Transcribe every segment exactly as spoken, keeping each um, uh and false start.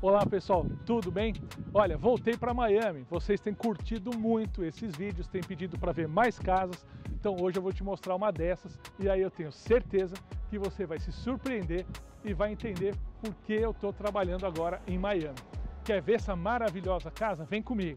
Olá pessoal, tudo bem? Olha, voltei para Miami. Vocês têm curtido muito esses vídeos, têm pedido para ver mais casas. Então hoje eu vou te mostrar uma dessas e aí eu tenho certeza que você vai se surpreender e vai entender por que eu estou trabalhando agora em Miami. Quer ver essa maravilhosa casa? Vem comigo!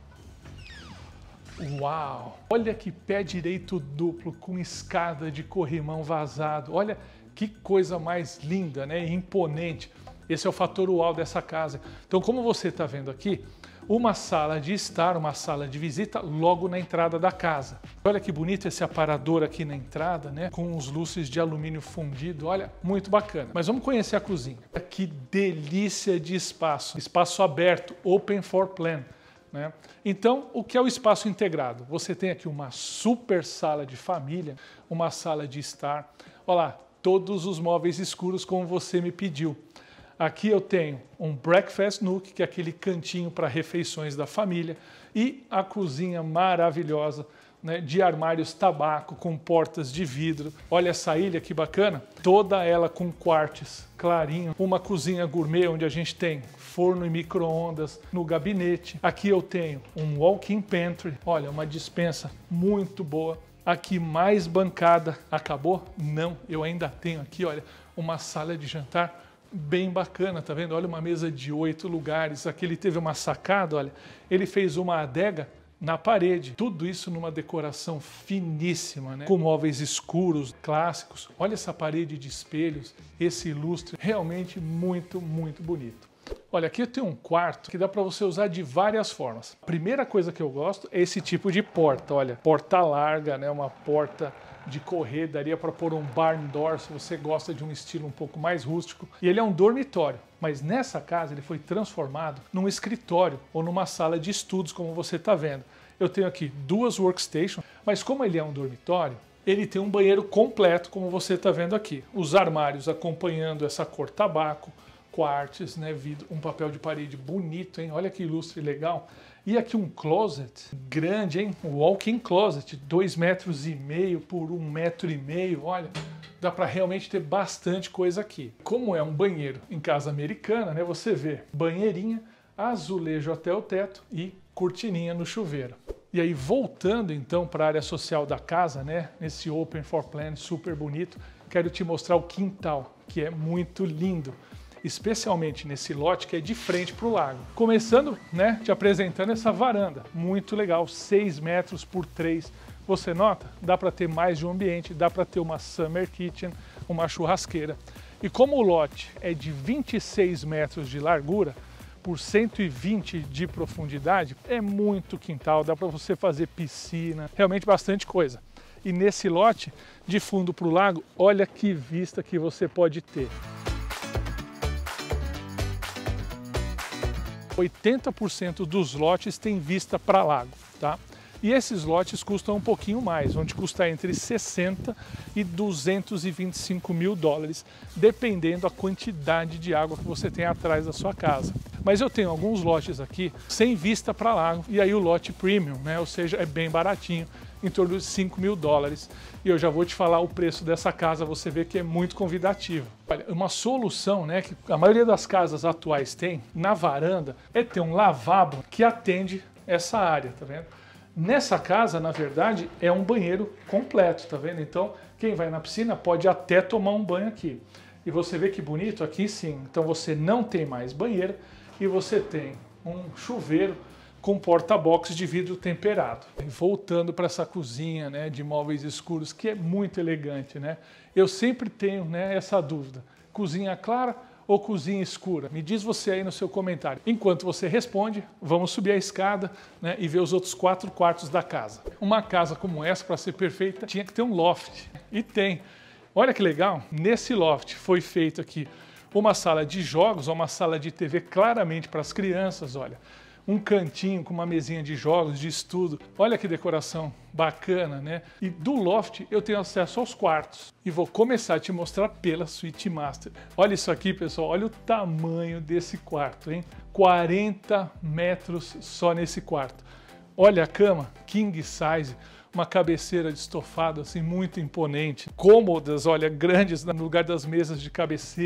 Uau! Olha que pé direito duplo com escada de corrimão vazado. Olha que coisa mais linda, né? E imponente. Esse é o fator uau dessa casa. Então, como você está vendo aqui, uma sala de estar, uma sala de visita logo na entrada da casa. Olha que bonito esse aparador aqui na entrada, né? Com os lustres de alumínio fundido. Olha, muito bacana. Mas vamos conhecer a cozinha. Que delícia de espaço. Espaço aberto, open for plan. Né? Então, o que é o espaço integrado? Você tem aqui uma super sala de família, uma sala de estar. Olha lá, todos os móveis escuros como você me pediu. Aqui eu tenho um breakfast nook, que é aquele cantinho para refeições da família, e a cozinha maravilhosa, né, de armários tabaco com portas de vidro. Olha essa ilha que bacana, toda ela com quartz clarinho, uma cozinha gourmet onde a gente tem forno e micro-ondas no gabinete. Aqui eu tenho um walk-in pantry, olha, uma despensa muito boa. Aqui mais bancada, acabou? Não, eu ainda tenho aqui, olha, uma sala de jantar bem bacana, tá vendo? Olha, uma mesa de oito lugares. Aqui ele teve uma sacada, olha, ele fez uma adega na parede. Tudo isso numa decoração finíssima, né? Com móveis escuros, clássicos. Olha essa parede de espelhos, esse lustre, realmente muito, muito bonito. Olha, aqui eu tenho um quarto que dá para você usar de várias formas. A primeira coisa que eu gosto é esse tipo de porta, olha, porta larga, né? Uma porta de correr, daria para pôr um barn door se você gosta de um estilo um pouco mais rústico. E ele é um dormitório, mas nessa casa ele foi transformado num escritório ou numa sala de estudos, como você está vendo. Eu tenho aqui duas workstations, mas como ele é um dormitório, ele tem um banheiro completo, como você está vendo aqui. Os armários acompanhando essa cor tabaco, quartz, né, vidro, um papel de parede bonito, hein? Olha que ilustre legal. E aqui um closet grande, hein? Um walk-in closet, dois metros e meio por um metro e meio. Olha, dá para realmente ter bastante coisa aqui. Como é um banheiro em casa americana, né? Você vê banheirinha, azulejo até o teto e cortininha no chuveiro. E aí, voltando então para a área social da casa, né? Nesse open for plan super bonito, quero te mostrar o quintal, que é muito lindo. Especialmente nesse lote que é de frente para o lago. Começando, né, te apresentando essa varanda, muito legal, seis metros por três. Você nota? Dá para ter mais de um ambiente, dá para ter uma summer kitchen, uma churrasqueira. E como o lote é de vinte e seis metros de largura por cento e vinte de profundidade, é muito quintal, dá para você fazer piscina, realmente bastante coisa. E nesse lote, de fundo para o lago, olha que vista que você pode ter. oitenta por cento dos lotes tem vista para lago, tá? E esses lotes custam um pouquinho mais, onde custa entre sessenta e duzentos e vinte e cinco mil dólares, dependendo da quantidade de água que você tem atrás da sua casa. Mas eu tenho alguns lotes aqui sem vista para lago, e aí o lote premium, né? Ou seja, é bem baratinho, em torno de cinco mil dólares. E eu já vou te falar o preço dessa casa, você vê que é muito convidativo. Olha, uma solução, né, que a maioria das casas atuais tem na varanda é ter um lavabo que atende essa área, tá vendo? Nessa casa, na verdade, é um banheiro completo, tá vendo? Então, quem vai na piscina pode até tomar um banho aqui. E você vê que bonito aqui sim. Então você não tem mais banheiro e você tem um chuveiro com porta-box de vidro temperado. E voltando para essa cozinha, né, de móveis escuros, que é muito elegante, né? Eu sempre tenho, né, essa dúvida, cozinha clara ou cozinha escura? Me diz você aí no seu comentário. Enquanto você responde, vamos subir a escada, né, e ver os outros quatro quartos da casa. Uma casa como essa, para ser perfeita, tinha que ter um loft. E tem. Olha que legal, nesse loft foi feito aqui uma sala de jogos, ou uma sala de T V claramente para as crianças, olha. Um cantinho com uma mesinha de jogos, de estudo. Olha que decoração bacana, né? E do loft eu tenho acesso aos quartos. E vou começar a te mostrar pela suíte master. Olha isso aqui, pessoal. Olha o tamanho desse quarto, hein? quarenta metros só nesse quarto. Olha a cama, king size. Uma cabeceira de estofado assim muito imponente. Cômodas, olha, grandes no lugar das mesas de cabeceira.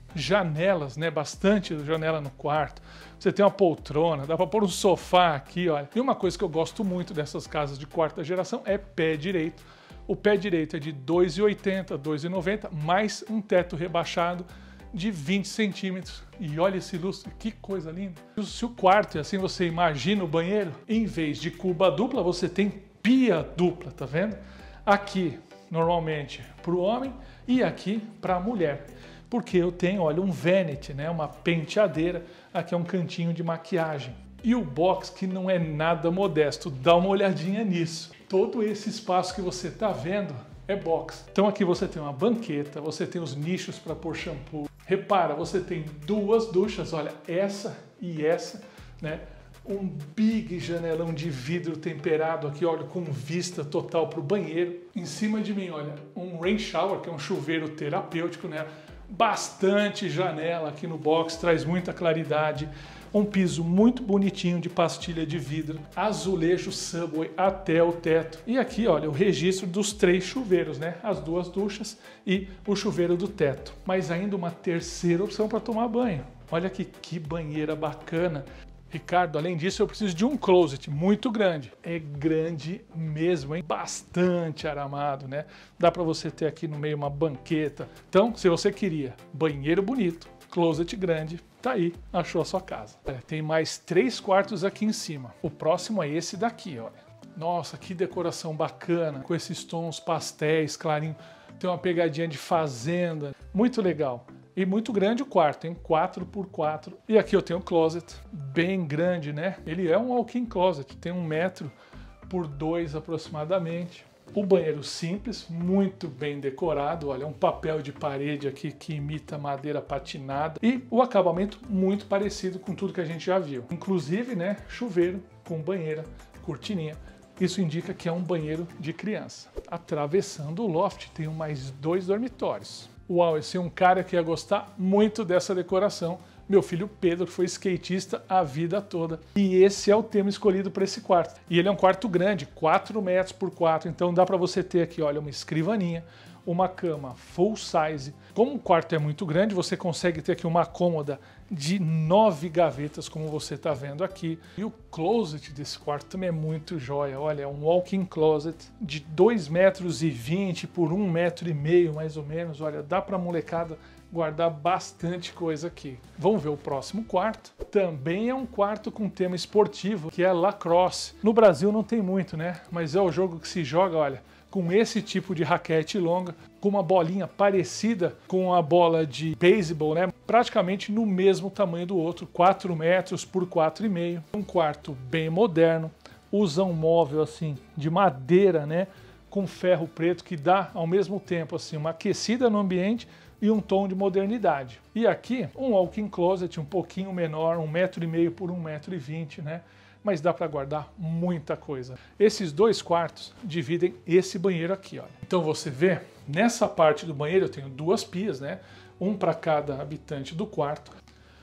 janelas, né? Bastante janela no quarto. Você tem uma poltrona, dá para pôr um sofá aqui, olha. E uma coisa que eu gosto muito dessas casas de quarta geração é pé direito. O pé direito é de dois e oitenta, dois e noventa, mais um teto rebaixado de vinte centímetros. E olha esse lustre, que coisa linda. Se o quarto é assim, você imagina o banheiro, em vez de cuba dupla, você tem pia dupla, tá vendo? Aqui, normalmente, para o homem e aqui para a mulher. Porque eu tenho, olha, um vanity, né? Uma penteadeira, aqui é um cantinho de maquiagem. E o box, que não é nada modesto, dá uma olhadinha nisso. Todo esse espaço que você está vendo é box. Então aqui você tem uma banqueta, você tem os nichos para pôr shampoo. Repara, você tem duas duchas, olha, essa e essa, né? Um big janelão de vidro temperado aqui, olha, com vista total para o banheiro. Em cima de mim, olha, um rain shower, que é um chuveiro terapêutico, né? Bastante janela aqui no box, traz muita claridade. Um piso muito bonitinho de pastilha de vidro, azulejo Subway até o teto. E aqui, olha, o registro dos três chuveiros, né? As duas duchas e o chuveiro do teto. Mas ainda uma terceira opção para tomar banho. Olha aqui que banheira bacana. Ricardo, além disso, eu preciso de um closet muito grande. É grande mesmo, hein? Bastante aramado, né? Dá para você ter aqui no meio uma banqueta. Então, se você queria banheiro bonito, closet grande, tá aí, achou a sua casa. Olha, tem mais três quartos aqui em cima. O próximo é esse daqui, olha. Nossa, que decoração bacana, com esses tons pastéis, clarinho. Tem uma pegadinha de fazenda, muito legal. E muito grande o quarto, hein? quatro por quatro. E aqui eu tenho um closet bem grande, né? Ele é um walk-in closet, tem um metro por dois aproximadamente. O banheiro simples, muito bem decorado, olha, um papel de parede aqui que imita madeira patinada. E o acabamento muito parecido com tudo que a gente já viu. Inclusive, né, chuveiro com banheira, cortininha. Isso indica que é um banheiro de criança. Atravessando o loft, tem mais dois dormitórios. Uau, esse é um cara que ia gostar muito dessa decoração. Meu filho Pedro, que foi skatista a vida toda. E esse é o tema escolhido para esse quarto. E ele é um quarto grande, quatro metros por quatro. Então dá para você ter aqui, olha, uma escrivaninha, uma cama full size. Como o quarto é muito grande, você consegue ter aqui uma cômoda de nove gavetas, como você está vendo aqui. E o closet desse quarto também é muito jóia. Olha, é um walk-in closet de dois metros e vinte por um metro e meio, mais ou menos. Olha, dá para a molecada guardar bastante coisa aqui. Vamos ver o próximo quarto. Também é um quarto com tema esportivo, que é lacrosse. No Brasil não tem muito, né? Mas é o jogo que se joga, olha, com esse tipo de raquete longa, com uma bolinha parecida com a bola de beisebol, né? Praticamente no mesmo tamanho do outro, quatro metros por quatro e meio. Um quarto bem moderno, usa um móvel assim de madeira, né? Com ferro preto que dá ao mesmo tempo assim uma aquecida no ambiente e um tom de modernidade. E aqui um walk-in closet um pouquinho menor, um metro e meio por um metro e vinte, né? Mas dá para guardar muita coisa. Esses dois quartos dividem esse banheiro aqui, olha. Então você vê, nessa parte do banheiro eu tenho duas pias, né? Um para cada habitante do quarto.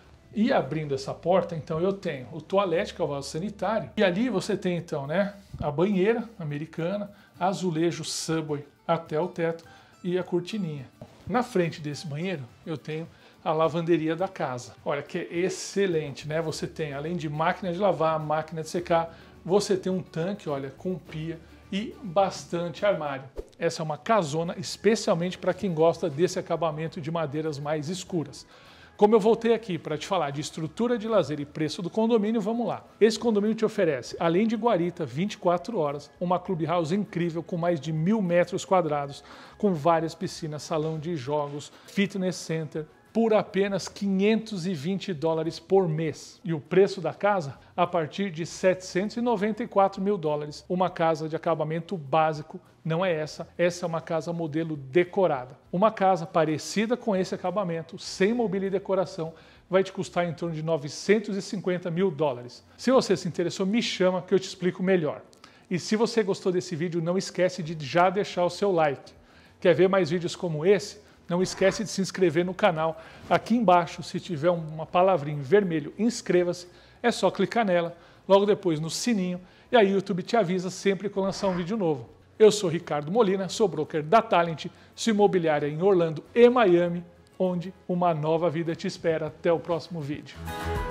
E abrindo essa porta, então eu tenho o toalete, que é o vaso sanitário. E ali você tem então, né, a banheira americana, azulejo Subway até o teto e a cortininha. Na frente desse banheiro eu tenho a lavanderia da casa. Olha, que é excelente, né? Você tem, além de máquina de lavar, máquina de secar, você tem um tanque, olha, com pia e bastante armário. Essa é uma casona especialmente para quem gosta desse acabamento de madeiras mais escuras. Como eu voltei aqui para te falar de estrutura de lazer e preço do condomínio, vamos lá. Esse condomínio te oferece, além de guarita, vinte e quatro horas, uma clubhouse incrível com mais de mil metros quadrados, com várias piscinas, salão de jogos, fitness center, por apenas quinhentos e vinte dólares por mês. E o preço da casa a partir de setecentos e noventa e quatro mil dólares. Uma casa de acabamento básico, não é essa. Essa é uma casa modelo decorada. Uma casa parecida com esse acabamento, sem mobília e decoração, vai te custar em torno de novecentos e cinquenta mil dólares. Se você se interessou, me chama que eu te explico melhor. E se você gostou desse vídeo, não esquece de já deixar o seu like. Quer ver mais vídeos como esse? Não esquece de se inscrever no canal. Aqui embaixo, se tiver uma palavrinha em vermelho, inscreva-se. É só clicar nela, logo depois no sininho, e aí o YouTube te avisa sempre que eu lançar um vídeo novo. Eu sou Ricardo Molina, sou broker da Talent, sua imobiliária em Orlando e Miami. onde uma nova vida te espera. Até o próximo vídeo.